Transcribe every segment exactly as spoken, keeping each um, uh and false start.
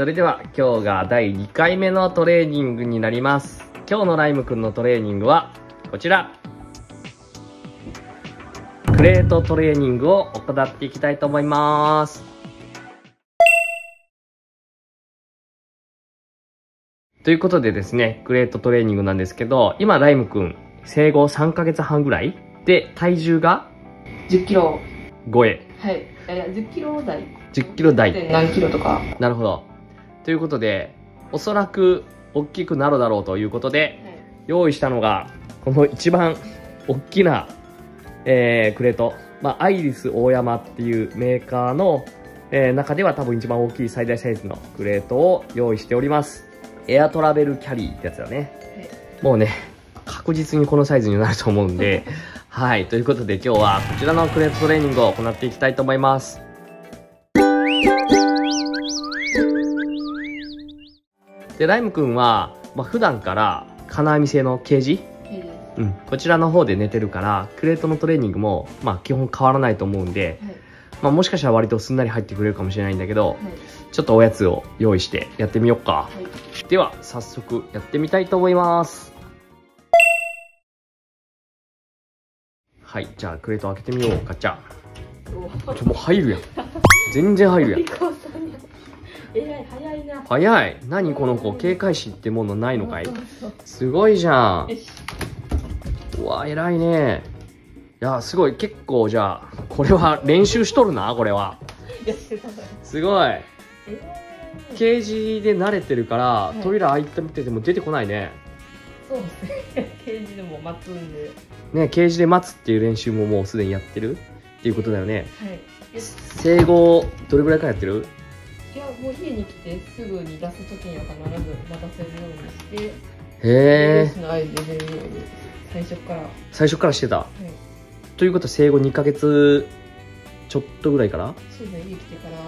それでは今日がだいにかいめのトレーニングになります。今日のライムくんのトレーニングはこちら。クレートトレーニングを行っていきたいと思います。ということでですね、クレートトレーニングなんですけど、今ライムくん生後さんかげつはんぐらいで、体重がじゅっキロ超え。 はい。いや、じゅっキロ台。 じゅっキロ台。 何キロとか。 なるほど。ということで、おそらく大きくなるだろうということで、はい、用意したのが、この一番大きな、えー、クレート。まあ、アイリスオーヤマっていうメーカーの、えー、中では多分一番大きい最大サイズのクレートを用意しております。エアトラベルキャリーってやつだね。はい、もうね、確実にこのサイズになると思うんで、はい。ということで今日はこちらのクレートトレーニングを行っていきたいと思います。で、ライムくんは、まあ、普段から金網製のケージ、うん、こちらの方で寝てるから、クレートのトレーニングも、まあ、基本変わらないと思うんで、はい、まあ、もしかしたら割とすんなり入ってくれるかもしれないんだけど、はい、ちょっとおやつを用意してやってみようか。はい、では、早速やってみたいと思います。はい、じゃあクレート開けてみよう。ガチャ。ちょ、もう入るやん。全然入るやん。 えらい、早いな。 早い。何この子、警戒心ってものないのかい。すごいじゃん。うわ、偉いね。いや、すごい。結構じゃあこれは練習しとるな。これはすごい。ケージで慣れてるから、はい、扉開いてみてても出てこないね。 そうですね。ケージでも待つんでね。ケージで待つっていう練習ももうすでにやってるっていうことだよね。はい、生後どれぐらいからやってる？ いや、もう家に来てすぐに出す時には必ず待たせるようにして、へえ。 レースの合図で出るように最初から最初からしてた。はい、ということは生後にかげつちょっとぐらいから？ そうですね、家来てから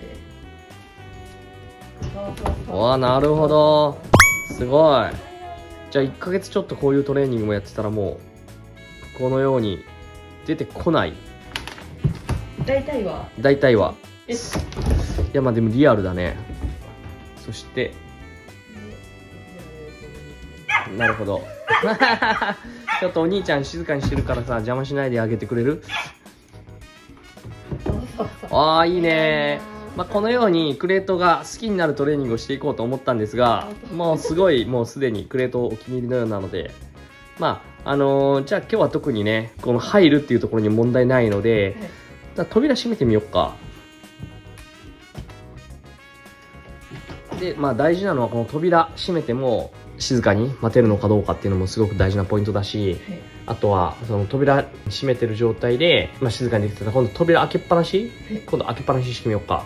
なんで。 わあ、なるほど。すごい。じゃあいっかげつちょっとこういうトレーニングもやってたらもうこのように出てこない。 大体は大体は。いや、まあでもリアルだね。そしてなるほど。ちょっとお兄ちゃん静かにしてるからさ、邪魔しないであげてくれる？ああ、いいね。まあ、このようにクレートが好きになるトレーニングをしていこうと思ったんですが、もうすごいもうすでにクレートお気に入りのようなので、まああのー、じゃあ今日は特にね、この入るっていうところに問題ないので、じゃあ扉閉めてみようか。で、まあ大事なのはこの扉閉めても静かに待てるのかどうかっていうのもすごく大事なポイントだし、はい、あとはその扉閉めてる状態で、まあ、静かにできてたら今度扉開けっぱなし、はい、今度開けっぱなししてみようか。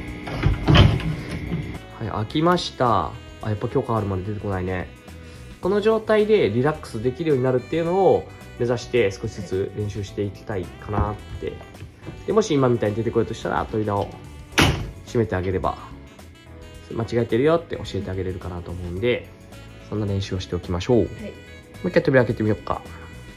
はい、開きました。あ、やっぱ許可あるまで出てこないね。この状態でリラックスできるようになるっていうのを目指して少しずつ練習していきたいかなって。でもし今みたいに出てこようとしたら扉を閉めてあげれば間違えてるよって教えてあげれるかなと思うんで、そんな練習をしておきましょう。はい、もう一回扉開けてみようか。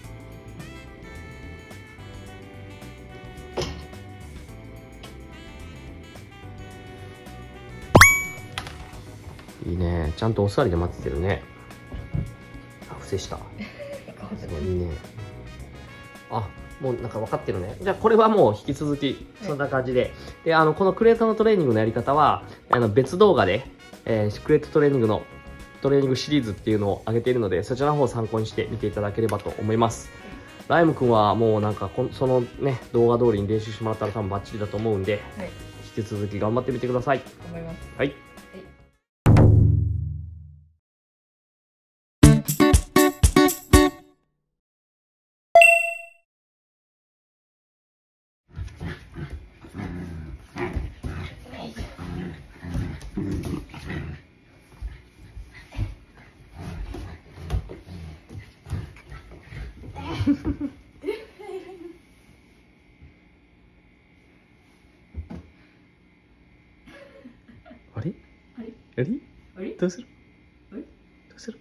いいね。ちゃんとお座りで待っててるね。あ、伏せした。すごいいいね。あ、もうなんか分かってるね。じゃあこれはもう引き続きそんな感じで、はい、で、あのこのクレートのトレーニングのやり方はあの別動画で、えー、クレートトレーニングのトレーニングシリーズっていうのを上げているので、そちらの方を参考にして見ていただければと思います。はい、ライムくんはもうなんかこそのね動画通りに練習してもらったら多分バッチリだと思うんで、はい、引き続き頑張ってみてください。 頑張ります。 はい。あれ？あれ？あれ？あれ？どうする？あれ？どうする？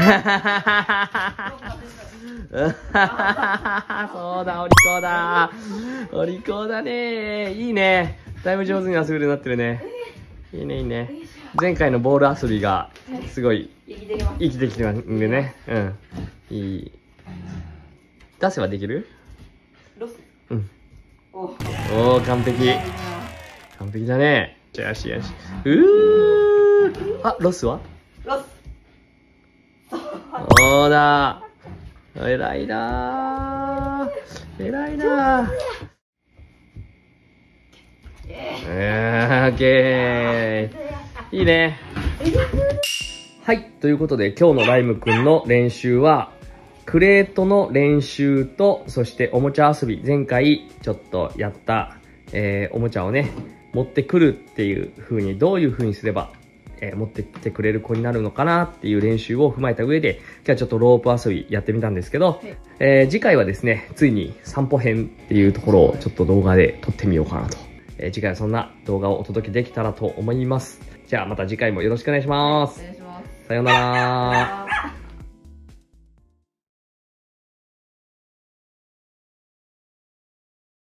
そうだ、お利口だ。お利口だね。いいね。だいぶ上手に遊べるようになってるね。いいね、いいね。前回のボール遊びが、すごい、生きてきてますんでね。うん。いい。出せばできる？ ロス。 うん。 おおー、完璧。完璧だね。よしよし。うー。あ、ロスは？ ロス。 そうだ。偉いなー。偉いなー。えー、オッケー。いいね。はい。ということで、今日のライムくんの練習は、クレートの練習と、そしておもちゃ遊び。前回ちょっとやった、えー、おもちゃをね、持ってくるっていう風に、どういう風にすれば、えー、持ってきてくれる子になるのかなっていう練習を踏まえた上で、今日はちょっとロープ遊びやってみたんですけど、はい、えー、次回はですね、ついに散歩編っていうところをちょっと動画で撮ってみようかなと。えー、次回はそんな動画をお届けできたらと思います。じゃあまた次回もよろしくお願いします。はい、お願いします。さようなら。